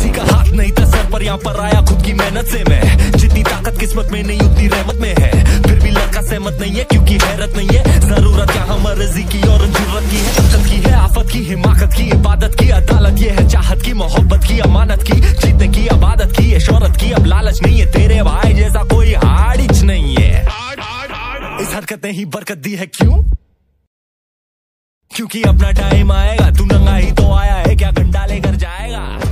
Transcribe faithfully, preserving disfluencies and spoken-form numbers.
किसी का हाथ नहीं था सर पर, यहाँ पर आया खुद की मेहनत से मैं। जितनी ताकत किस्मत में नहीं उतनी रहमत में है, फिर भी लड़का सहमत नहीं है क्योंकि हैरत नहीं है। जरूरत यहाँ मर्जी की और जरूरत की है, अकल की है, आफत की, हिमाकत की, इबादत की, अदालत ये है चाहत की, मोहब्बत की, अमानत की, जीतने की, आबादत की, ये शोहरत की। अब लालच नहीं है तेरे भाई जैसा कोई हाड़िच नहीं है। इस हरकत ने ही बरकत दी है, क्यों? क्योंकि अपना टाइम आएगा, तू नंगा ही तो आया है, क्या गंडा लेकर जाएगा।